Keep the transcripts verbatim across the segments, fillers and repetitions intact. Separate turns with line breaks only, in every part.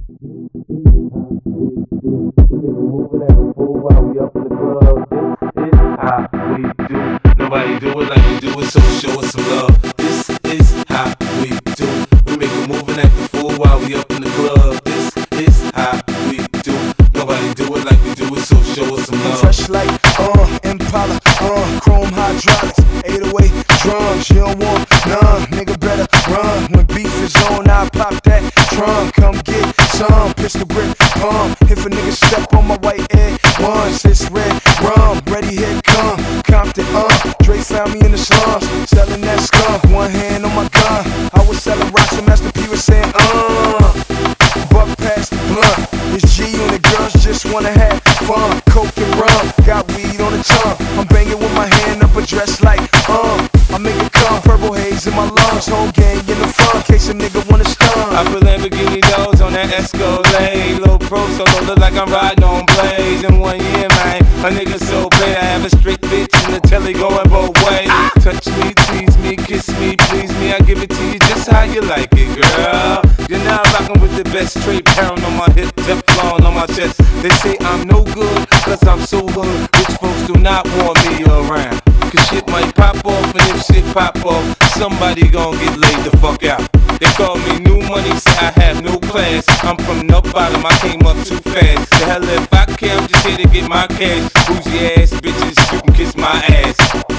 Nobody do it like we do it, so show us some love. This is how we do. We make a move and act a fool while we up in the club. This is how we do. Nobody do it like we do it, so show us some love.
Fresh like uh, Impala, uh, chrome hydraulics, eight oh eight drums. You don't want none, nigga better run. When beef is on, I pop that trunk. Come get some, pistol grip palm. If a nigga step on my white egg once, it's red rum. Ready, here it come. Compton, uh, Dre found me in the slums, selling that skunk. One hand on my gun. I was selling rocks and Master P was saying, uh, buck past the blunt. It's G and the girls just wanna have fun. Coke and rum, got weed on the tongue. I'm banging with my hand up a dress like, uh, I make it come. Purple haze in my lungs, whole gang in the front, in case a nigga wanna stun.
I put Lamborghini doors on that Escalade. Low pro solo, look like I'm riding on blades. In one year, man, a nigga so bad. I have a straight bitch in the telly going both ways. Touch me, tease me, kiss me, please me. I give it to you just how you like it, girl. You're now rocking with the best, straight pound on my hip, Teflon on my chest. They say I'm no good, cause I'm so hood. Rich folks do not want me around, cause shit might pop off, and if shit pop off, somebody gon' get laid the fuck out. They call me new money, say I have no class. I'm from no bottom, I came up too fast. The hell if I care, I'm just here to get my cash. Bougie ass bitches, you can kiss my ass.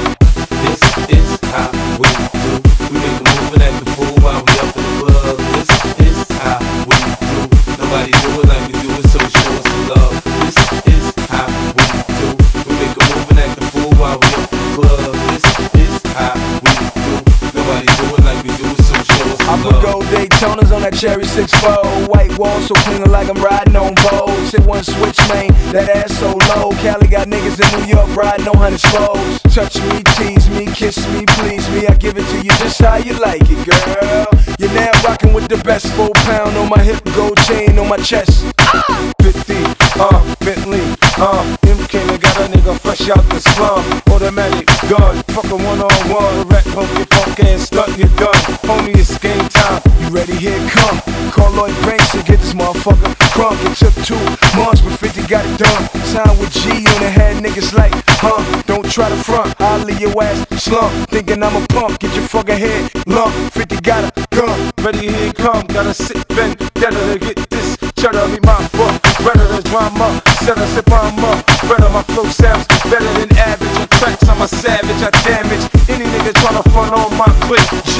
This is how we do. We make a move and act the fool while we up in the club. This is how we do. Nobody do it like we do it, so show us some love. This is how we do. We make a move and act the fool while we up in the club. This is how we do. Nobody do it like we do it, so show us some love.
I put gold Daytonas on that cherry six four. White wall so clean like I'm riding on Vogues. Hit one switch, man, that ass so low. Cali got niggas in New York riding on hundred spokes. Touch me, tease me, kiss me, please me. I give it to you just how you like it, girl. You're now rocking with the best. Four pound on my hip, gold chain on my chest. fifty, uh, Bentley, uh, M came and got a nigga fresh out the slum. Automatic gun, fuckin' one on one. Rat pump your punk and stunt, you done. Homie, it's game time. You ready? Here it come. Call Lloyd Banks to get this motherfucker crunk. It took two months, but fifty got it done. Signed with G on the head, niggas like, huh? Don't try to front, I'll leave your ass slump. Thinking I'm a punk, get your fucking head lump. fifty got a gun. Ready? Here it come. Gotta sit bend, better to get this. Cheddar be my book, better than drama. Set a sip on up, better my flow sounds better than average. On tracks, I'm a savage, I damage any nigga tryna front on my clip.